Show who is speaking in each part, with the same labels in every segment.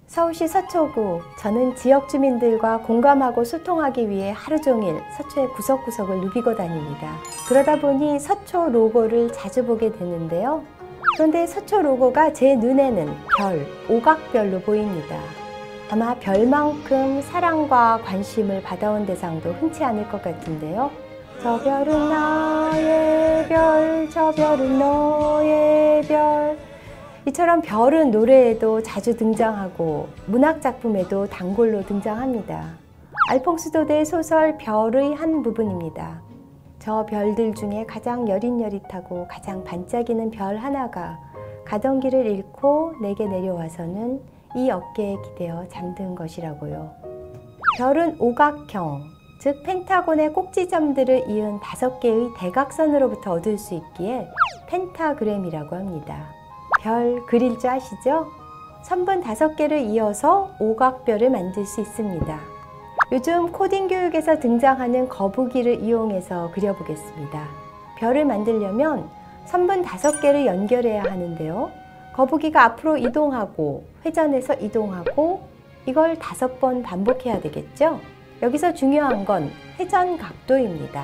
Speaker 1: 서울시 서초구, 저는 지역 주민들과 공감하고 소통하기 위해 하루 종일 서초의 구석구석을 누비고 다닙니다. 그러다 보니 서초 로고를 자주 보게 되는데요. 그런데 서초 로고가 제 눈에는 별, 오각별로 보입니다. 아마 별만큼 사랑과 관심을 받아온 대상도 흔치 않을 것 같은데요. 저 별은 나의 별, 저 별은 너의 별. 이처럼 별은 노래에도 자주 등장하고 문학작품에도 단골로 등장합니다. 알퐁스 도데의 소설 별의 한 부분입니다. 저 별들 중에 가장 여릿여릿하고 가장 반짝이는 별 하나가 가던 길을 잃고 내게 내려와서는 이 어깨에 기대어 잠든 것이라고요. 별은 오각형, 즉 펜타곤의 꼭지점들을 이은 5개의 대각선으로부터 얻을 수 있기에 펜타그램이라고 합니다. 별 그릴 줄 아시죠? 선분 5개를 이어서 오각별을 만들 수 있습니다. 요즘 코딩 교육에서 등장하는 거북이를 이용해서 그려보겠습니다. 별을 만들려면 선분 5개를 연결해야 하는데요. 거북이가 앞으로 이동하고 회전해서 이동하고 이걸 5번 반복해야 되겠죠? 여기서 중요한 건 회전 각도입니다.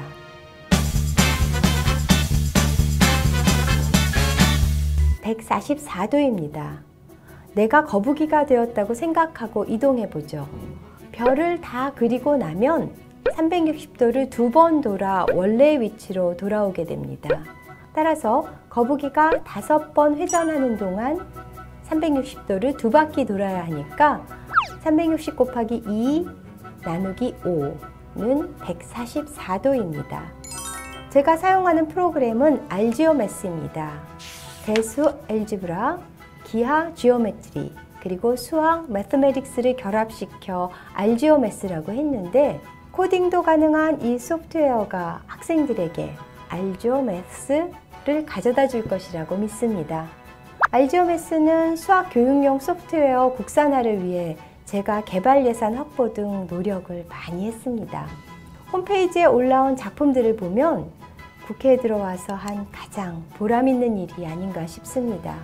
Speaker 1: (144도입니다) 내가 거북이가 되었다고 생각하고 이동해보죠. 별을 다 그리고 나면 360도를 2번 돌아 원래의 위치로 돌아오게 됩니다. 따라서 거북이가 5번 회전하는 동안 360도를 2바퀴 돌아야 하니까 360 곱하기 2 나누기 5는 144도입니다. 제가 사용하는 프로그램은 알지오매스입니다. 대수 알지브라, 기하 지오메트리, 그리고 수학 매스메틱스를 결합시켜 알지오매스라고 했는데 코딩도 가능한 이 소프트웨어가 학생들에게 알지오매스를 가져다 줄 것이라고 믿습니다. 알지오매스는 수학 교육용 소프트웨어 국산화를 위해 제가 개발 예산 확보 등 노력을 많이 했습니다. 홈페이지에 올라온 작품들을 보면 국회에 들어와서 한 가장 보람있는 일이 아닌가 싶습니다.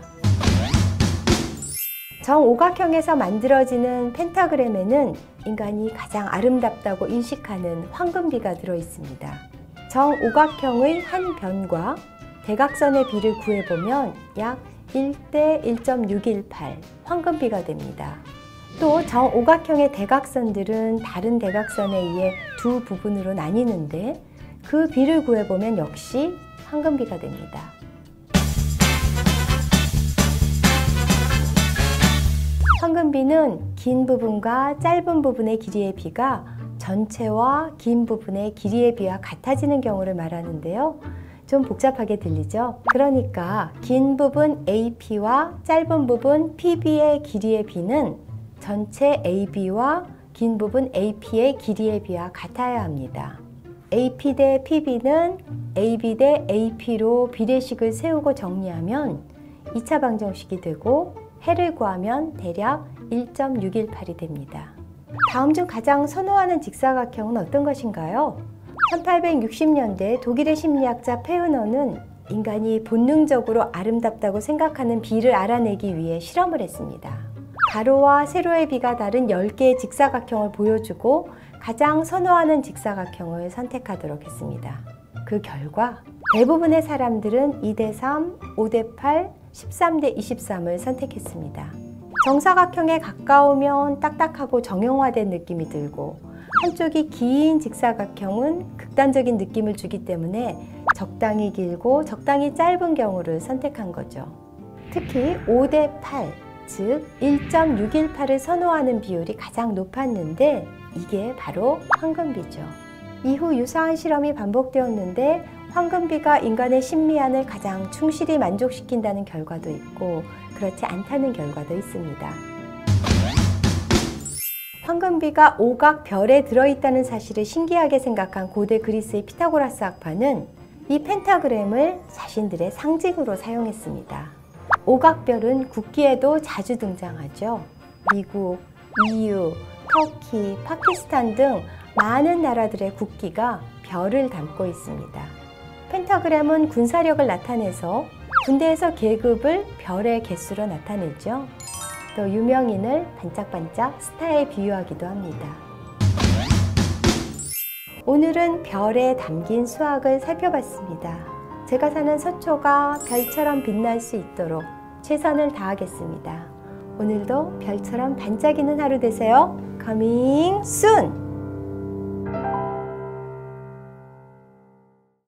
Speaker 1: 정오각형에서 만들어지는 펜타그램에는 인간이 가장 아름답다고 인식하는 황금비가 들어있습니다. 정오각형의 한 변과 대각선의 비를 구해보면 약 1대 1.618 황금비가 됩니다. 또 정오각형의 대각선들은 다른 대각선에 의해 두 부분으로 나뉘는데 그 비를 구해보면 역시 황금비가 됩니다. 황금비는 긴 부분과 짧은 부분의 길이의 비가 전체와 긴 부분의 길이의 비와 같아지는 경우를 말하는데요. 좀 복잡하게 들리죠? 그러니까 긴 부분 AP와 짧은 부분 PB의 길이의 비는 전체 AB와 긴 부분 AP의 길이의 비와 같아야 합니다. AP 대 PB는 AB 대 AP로 비례식을 세우고 정리하면 2차 방정식이 되고 해를 구하면 대략 1.618이 됩니다. 다음 중 가장 선호하는 직사각형은 어떤 것인가요? 1860년대 독일의 심리학자 페흐너는 인간이 본능적으로 아름답다고 생각하는 비를 알아내기 위해 실험을 했습니다. 가로와 세로의 비가 다른 10개의 직사각형을 보여주고 가장 선호하는 직사각형을 선택하도록 했습니다. 그 결과 대부분의 사람들은 2대3, 5대8, 13대23을 선택했습니다. 정사각형에 가까우면 딱딱하고 정형화된 느낌이 들고 한쪽이 긴 직사각형은 극단적인 느낌을 주기 때문에 적당히 길고 적당히 짧은 경우를 선택한 거죠. 특히 5대8, 즉 1.618을 선호하는 비율이 가장 높았는데 이게 바로 황금비죠. 이후 유사한 실험이 반복되었는데 황금비가 인간의 심미안을 가장 충실히 만족시킨다는 결과도 있고 그렇지 않다는 결과도 있습니다. 황금비가 오각별에 들어있다는 사실을 신기하게 생각한 고대 그리스의 피타고라스 학파는 이 펜타그램을 자신들의 상징으로 사용했습니다. 오각별은 국기에도 자주 등장하죠. 미국, EU, 터키, 파키스탄 등 많은 나라들의 국기가 별을 담고 있습니다. 펜타그램은 군사력을 나타내서 군대에서 계급을 별의 개수로 나타내죠. 또 유명인을 반짝반짝 스타에 비유하기도 합니다. 오늘은 별에 담긴 수학을 살펴봤습니다. 제가 사는 서초가 별처럼 빛날 수 있도록 최선을 다하겠습니다. 오늘도 별처럼 반짝이는 하루 되세요. Coming soon!